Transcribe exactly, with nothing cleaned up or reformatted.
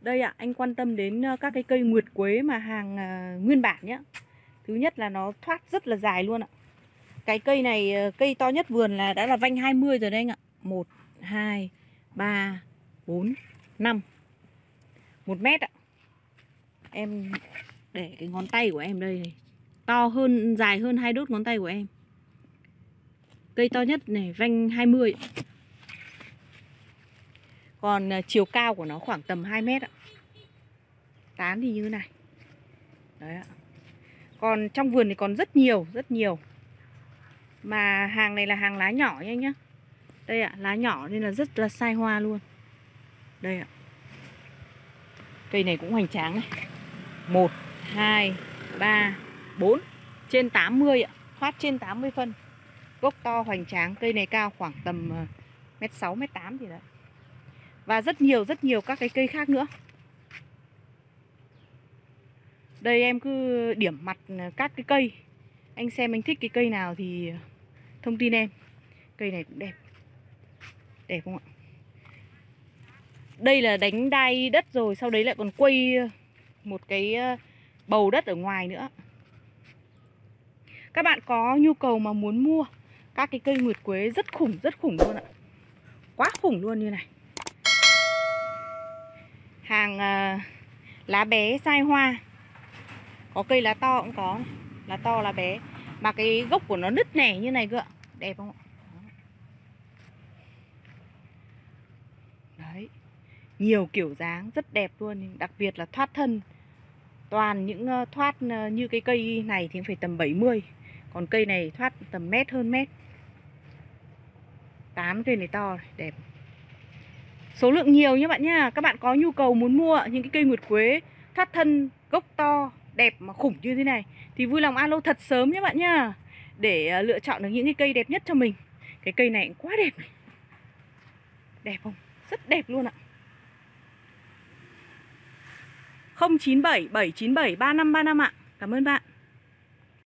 Đây ạ, à, anh quan tâm đến các cái cây nguyệt quế mà hàng uh, nguyên bản nhé. Thứ nhất là nó thoát rất là dài luôn ạ. Cái cây này, cây to nhất vườn là đã là vanh hai mươi rồi đấy anh ạ. một, hai, ba, bốn, năm. một mét ạ. Em để cái ngón tay của em đây này. To hơn, dài hơn hai đốt ngón tay của em. Cây to nhất này, vanh hai mươi. Còn chiều cao của nó khoảng tầm hai mét ạ. Tán thì như thế này. Đấy ạ. Còn trong vườn thì còn rất nhiều, rất nhiều. Mà hàng này là hàng lá nhỏ nha anh nhá. Đây ạ, lá nhỏ nên là rất là sai hoa luôn. Đây ạ. Cây này cũng hoành tráng này. một, hai, ba, bốn. Trên tám mươi ạ. Thoát trên tám mươi phân. Gốc to hoành tráng. Cây này cao khoảng tầm mét sáu, mét tám gì đấy. Và rất nhiều, rất nhiều các cái cây khác nữa. Đây em cứ điểm mặt các cái cây. Anh xem anh thích cái cây nào thì thông tin em. Cây này cũng đẹp. Đẹp không ạ? Đây là đánh đai đất rồi, sau đấy lại còn quây một cái bầu đất ở ngoài nữa. Các bạn có nhu cầu mà muốn mua các cái cây nguyệt quế rất khủng, rất khủng luôn ạ. Quá khủng luôn như này. Hàng uh, lá bé sai hoa. Có cây lá to cũng có. Lá to, lá bé. Mà cái gốc của nó nứt nẻ như này cơ ạ. Đẹp không ạ? Đấy. Nhiều kiểu dáng rất đẹp luôn. Đặc biệt là thoát thân. Toàn những thoát như cái cây này thì phải tầm bảy mươi. Còn cây này thoát tầm mét, hơn mét. Tán cây này to, đẹp. Số lượng nhiều nhé bạn nhá. Các bạn có nhu cầu muốn mua những cái cây nguyệt quế thoát thân, gốc to, đẹp mà khủng như thế này thì vui lòng alo thật sớm nhé bạn nhá. Để lựa chọn được những cái cây đẹp nhất cho mình. Cái cây này cũng quá đẹp này. Đẹp không? Rất đẹp luôn ạ. không chín bảy bảy chín bảy ba năm ba năm ạ. Cảm ơn bạn.